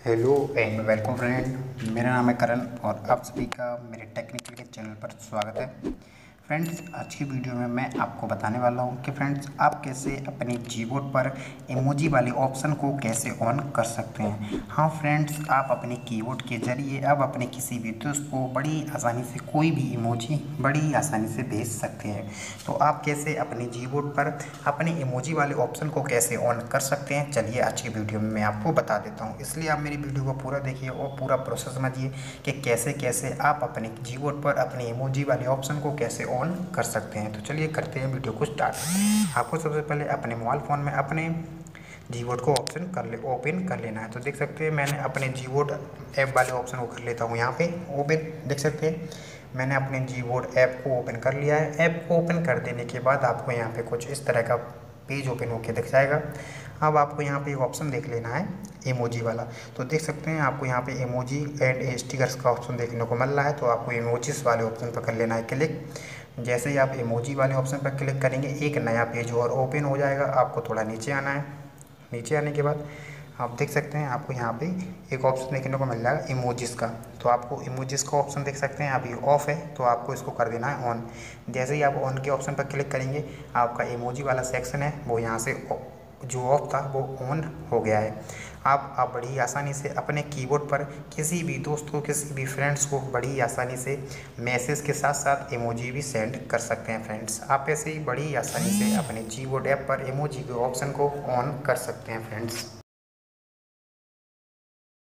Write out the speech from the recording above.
Hello and welcome friend, मेरा नाम है करण और आप सभी का मेरे टेक्निकल के चैनल पर स्वागत है। फ्रेंड्स, आज की वीडियो में मैं आपको बताने वाला हूं कि फ्रेंड्स आप कैसे अपने कीबोर्ड पर इमोजी वाले ऑप्शन को कैसे ऑन कर सकते हैं। हाँ फ्रेंड्स, आप अपने कीबोर्ड के जरिए अब अपने किसी भी दोस्त को बड़ी आसानी से कोई भी इमोजी बड़ी आसानी से भेज सकते हैं। तो आप कैसे अपने कीबोर्ड पर अपने इमोजी वाले ऑप्शन को कैसे ऑन कर सकते हैं, चलिए आज की वीडियो में मैं आपको बता देता हूँ। इसलिए आप मेरी वीडियो को पूरा देखिए और पूरा प्रोसेस समझिए कि कैसे कैसे आप अपने कीबोर्ड पर अपने इमोजी वाले ऑप्शन को कैसे ऑन कर सकते हैं। तो चलिए करते हैं वीडियो को स्टार्ट। आपको सबसे पहले अपने मोबाइल फ़ोन में अपने कीबोर्ड को ओपन कर लेना है। तो देख सकते हैं मैंने अपने कीबोर्ड ऐप वाले ऑप्शन को कर लेता हूँ। यहाँ पे ओपन देख सकते हैं मैंने अपने कीबोर्ड ऐप को ओपन कर लिया है। ऐप को ओपन कर देने के बाद आपको यहाँ पे कुछ इस तरह का पेज ओपन होकर दिख जाएगा। अब आपको यहाँ पे एक ऑप्शन देख लेना है इमोजी वाला। तो देख सकते हैं आपको यहाँ पे इमोजी एंड स्टिकर्स का ऑप्शन देखने को मिल रहा है। तो आपको इमोजीज वाले ऑप्शन पर कर लेना है क्लिक। जैसे ही आप इमोजी वाले ऑप्शन पर क्लिक करेंगे एक नया पेज और ओपन हो जाएगा। आपको थोड़ा नीचे आना है। नीचे आने के बाद आप देख सकते हैं आपको यहाँ पे एक ऑप्शन देखने को मिल जाएगा इमोजीज का। तो आपको इमोजीज का ऑप्शन देख सकते हैं अभी ऑफ है, तो आपको इसको कर देना है ऑन। जैसे ही आप ऑन के ऑप्शन पर क्लिक करेंगे आपका इमोजी वाला सेक्शन है वो यहाँ से जो ऑफ था वो ऑन हो गया है। आप बड़ी आसानी से अपने कीबोर्ड पर किसी भी दोस्त को किसी भी फ्रेंड्स को बड़ी आसानी से मैसेज के साथ साथ इमोजी भी सेंड कर सकते हैं। फ्रेंड्स, आप ऐसे ही बड़ी आसानी से अपने कीबोर्ड ऐप पर इमोजी के ऑप्शन को ऑन कर सकते हैं। फ्रेंड्स।